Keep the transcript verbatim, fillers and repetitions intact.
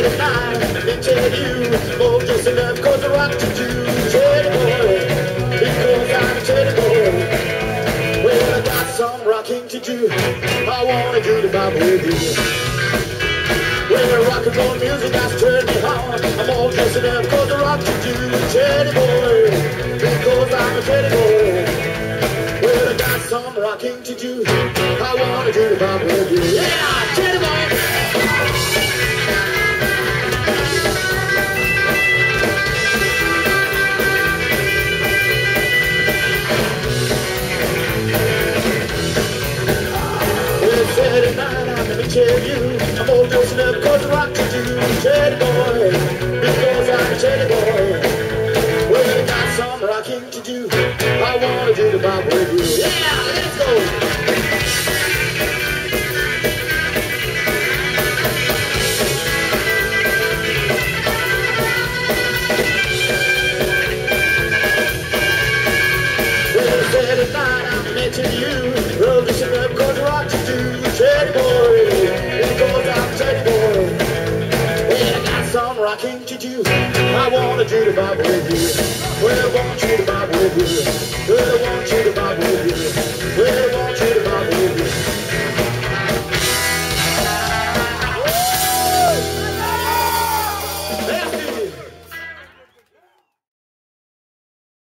Saturday night, they tell you, oh, just enough cause I rock to you. Teddy boy, because I'm a teddy boy. Well, I got some rocking to do. I wanna do the Bible with you. Well, rock and roll music has turned me on. I'm all dressed up cause I rock to you. Teddy boy, because I'm a teddy boy. Well, I got some rocking to do. I wanna do the Bible with you. Yeah, teddy boy. Saturday night, I'm gonna tell you, I'm all dressed up cause I rock to do. Teddy boy, because I'm a teddy boy. Well, I got some rocking to do. I wanna do the Bible with you. Yeah, let's go. Saturday night, I'm mentioning you. Well, listen up cause I rock to do. Teddy boy, because I'm teddy boy. Well, I got some rocking to do. I wanna do the Bible with you. Well, I want you to Bible with you. Well,